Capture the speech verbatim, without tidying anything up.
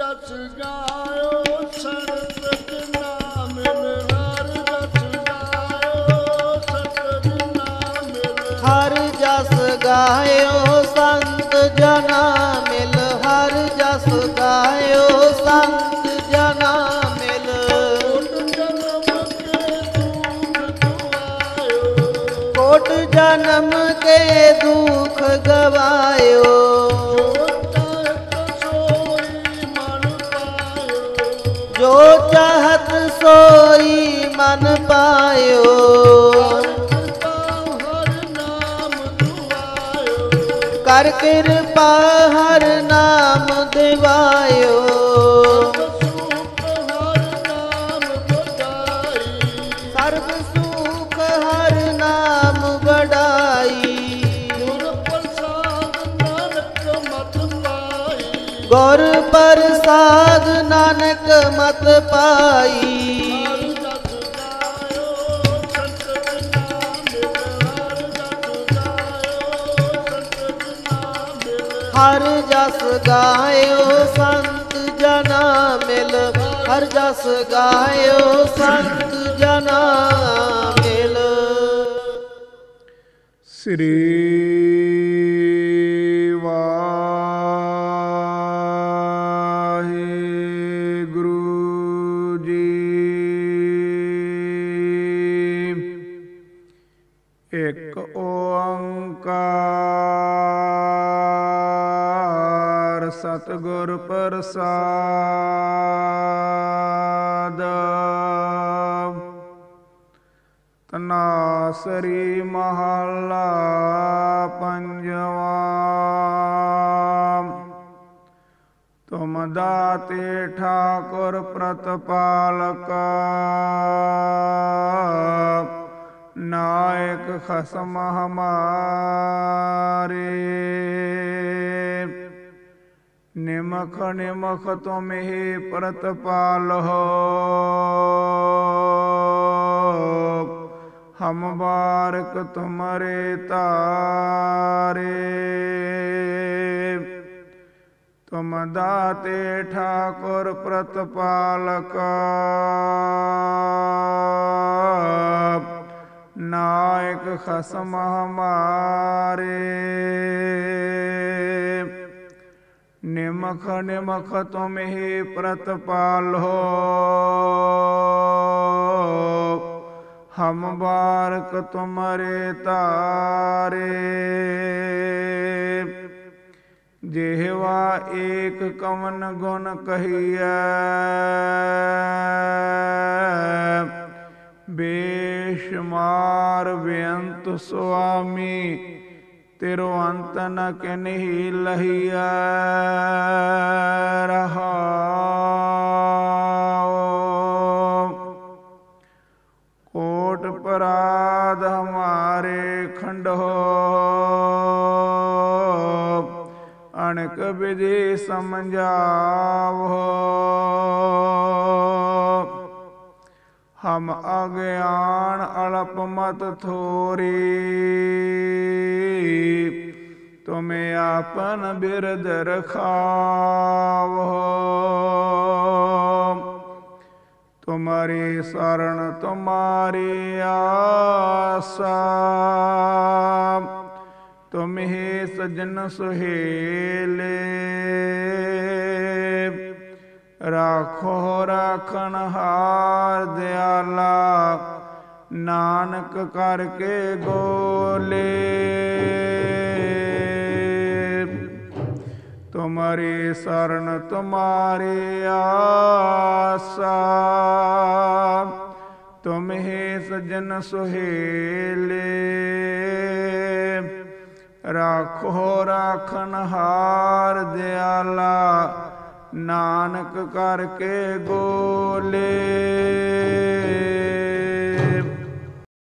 ਜਸ ਗਾਇਓ ਸੰਤ ਜਨਾ ਮਿਲ ਹਰ ਜਸ ਗਾਇਓ ਸੰਤ ਜਨਾ ਮਿਲ ਹਰ ਜਸ ਗਾਇਓ ਸੰਤ ਜਨਾ ਮਿਲ ਹਰ ਜਸ ਗਾਇਓ ਸੰਤ ਜਨਾ ਮਿਲ ਕੋਟ ਜਨਮ ਕੇ ਦੁਖ ਗਵਾਇਓ ਜੋ ਚਾਹਤ ਸੋਈ ਮਨ ਪਾਇਓ ਕਰ ਕਿਰਪਾ ਹਰ ਨਾਮ ਦਿਵਾਇਓ ਸਰਬ ਸੁਖ ਹਰ ਨਾਮ ਵਡਾਈ ਗੁਰ ਪ੍ਰਸਾਦ ਨਾਨਕ ਮਤ ਪਾਈ ਹਰ ਜਸ ਗਾਇਓ ਸੰਤ ਜਨਾ ਮਿਲ ਹਰ ਜਸ ਗਾਇਓ ਸੰਤ ਜਨਾ ਮਿਲ ਸ੍ਰੀ ਇੱਕ ਓੰਕਾਰ ਸਤਿਗੁਰ ਪ੍ਰਸਾਦ ਤਨਾਸਰੀ ਮਹੱਲਾ ਪੰਜਵਾਂ ਤੁਮ ਦਾਤੇ ਠਾਕੁਰ ਪ੍ਰਤਪਾਲਕ ਨਾਇਕ ਖਸਮ ਹਮਾਰੇ ਨਿਮਖ ਨਿਮਖ ਤੁਮਹਿ ਪ੍ਰਤਪਾਲਹੁ ਹਮ ਬਾਰਕ ਤੁਮਰੇ ਤਾਰੇ ਤੁਮ ਦਾਤੇ ਠਾਕੁਰ ਪ੍ਰਤਪਾਲਕ ਨਾਇਕ ਖਸਮ ਹਮਾਰੇ ਨਿਮਖ ਨਿਮਖ ਤੁਮਹਿ ਪ੍ਰਤਪਾਲਹੁ ਹਮ ਬਾਰਕ ਤੁਮਰੇ ਤਾਰੇ ਜਿਹਵਾ ਏਕ ਕਵਨ ਗੁਣ ਕਹੀਐ ਬੇਸ਼ੁਮਾਰ ਬੇਅੰਤ ਸੁਆਮੀ ਤੇਰੋ ਅੰਤ ਨ ਕਿਨਹੀ ਲਹੀਐ ਰਹਾਉ ਕੋਟ ਪਰਾਧ ਹਮਾਰੇ ਖੰਡੋ ਅਣਕ ਵਿਧੀ ਸਮਝਾਵੋ ਹਮ ਅਗਿਆਨ ਅਲਪ ਮਤ ਥੋਰੀ ਤੁਮੇ ਆਪਨ ਬਿਰਦ ਰਖਾਵੋ ਤੁਮਾਰੀ ਸ਼ਰਨ ਤੁਮਾਰੀ ਆਸਾ ਤੁਮਹਿ ਸਜਨ ਸੁਹੇਲੇ ਰਾਖੋ ਰਾਖਣ ਹਾਰ ਦਿਆਲਾ ਨਾਨਕ ਕਰਕੇ ਗੋਲੇ ਤੁਮਾਰੀ ਸ਼ਰਨ ਤੁਮਾਰੀ ਆਸਾ ਤੁਮਹਿ ਸਜਨ ਸੁਹੇਲੇ ਰਾਖੋ ਰਾਖਣ ਹਾਰ ਦਿਆਲਾ ਨਾਨਕ ਕਰਕੇ ਗੋਲੇ।